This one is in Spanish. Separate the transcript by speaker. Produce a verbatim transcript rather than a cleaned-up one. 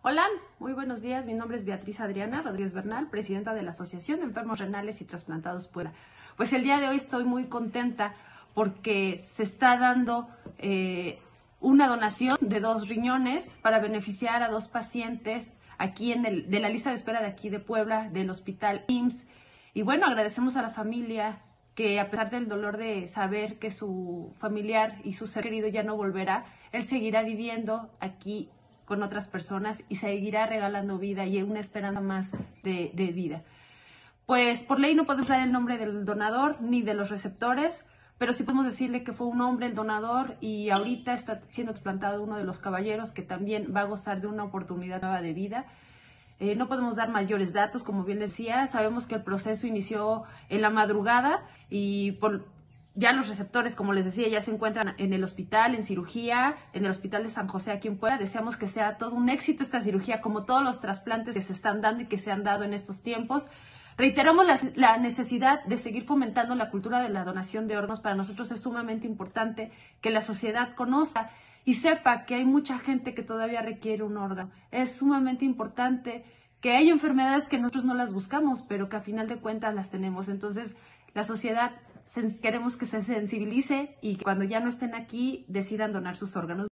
Speaker 1: Hola, muy buenos días. Mi nombre es Beatriz Adriana Rodríguez Bernal, presidenta de la Asociación de Enfermos Renales y Trasplantados Puebla. Pues el día de hoy estoy muy contenta porque se está dando eh, una donación de dos riñones para beneficiar a dos pacientes aquí en el, de la lista de espera de aquí de Puebla, del Hospital I M S S. Y bueno, agradecemos a la familia que a pesar del dolor de saber que su familiar y su ser querido ya no volverá, él seguirá viviendo aquí con otras personas y seguirá regalando vida y una esperanza más de, de vida. Pues por ley no podemos dar el nombre del donador ni de los receptores, pero sí podemos decirle que fue un hombre el donador y ahorita está siendo trasplantado uno de los caballeros que también va a gozar de una oportunidad nueva de vida. Eh, no podemos dar mayores datos, como bien decía, sabemos que el proceso inició en la madrugada y por ya los receptores, como les decía, ya se encuentran en el hospital, en cirugía, en el hospital de San José aquí en Puebla. Deseamos que sea todo un éxito esta cirugía, como todos los trasplantes que se están dando y que se han dado en estos tiempos. Reiteramos la, la necesidad de seguir fomentando la cultura de la donación de órganos. Para nosotros es sumamente importante que la sociedad conozca y sepa que hay mucha gente que todavía requiere un órgano. Es sumamente importante que hay enfermedades que nosotros no las buscamos, pero que a final de cuentas las tenemos. Entonces, la sociedad queremos que se sensibilice y que cuando ya no estén aquí decidan donar sus órganos.